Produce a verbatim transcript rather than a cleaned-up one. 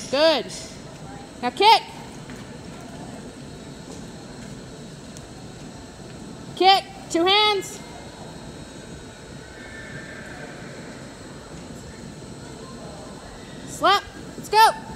Good. Now kick. Kick. Two hands. Slap. Let's go.